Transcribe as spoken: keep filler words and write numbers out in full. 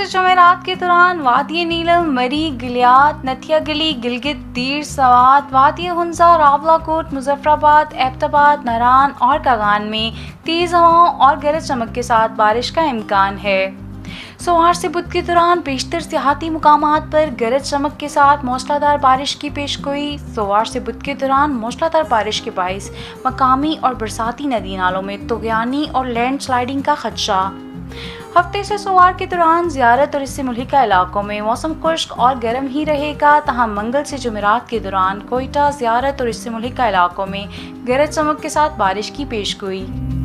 जुमेरात के दौरान वादी नीलम, मरी, गिलियात, नथिया गली, गिलगित, दीर, सवात, वादी हुंजा, रावलाकोट, मुजफ्फराबाद, एबटाबाद, नारान और कागान में तेज हवाओं और गरज चमक के साथ बारिश का इम्कान है। सोमवार से बुध के दौरान बेशतर सियाहती मुकामात पर गरज चमक के साथ मौसलाधार बारिश की पेशगोई। सोमवार से बुध के दौरान मौसलाधार बारिश के बाइस मकामी और बरसाती नदी नालों में तुगयानी और लैंड स्लाइडिंग का खदशा। हफ्ते से सोमवार के दौरान ज़ियारत और इससे मुल्हिका इलाकों में मौसम खुश्क और गर्म ही रहेगा, तहाँ मंगल से जुमेरात के दौरान कोयटा, ज़ियारत और इससे मुल्हिका इलाकों में गरज चमक के साथ बारिश की पेशगोई।